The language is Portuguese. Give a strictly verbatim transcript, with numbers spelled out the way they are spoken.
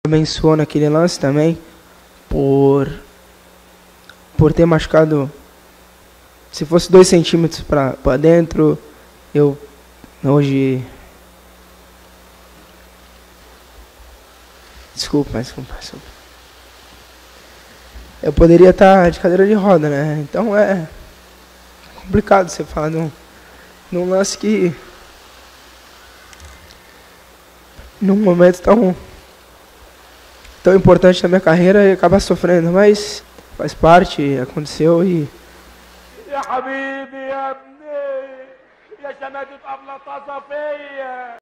abençoou naquele lance também, por, por ter machucado, se fosse dois centímetros para dentro, eu hoje... Desculpa, desculpa, desculpa. Eu poderia estar de cadeira de roda, né? Então é complicado você falar num, num lance que... Num momento tão... tão importante na minha carreira e acabar sofrendo, mas faz parte, aconteceu e... يا حبيبي يا ابني يا شماتة أبلة طازة فيا